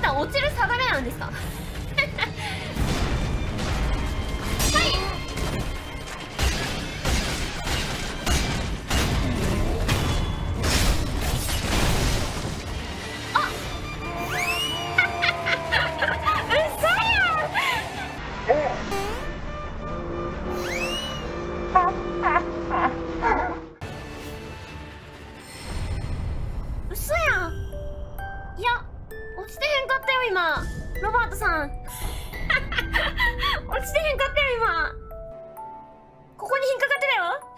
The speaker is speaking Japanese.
は落ちる定めなんですか？はい。あ嘘やん。いや、落ちてへんかったよ今。ロバートさん。落ちてへんかったよ今。ここに引っかかってたよ。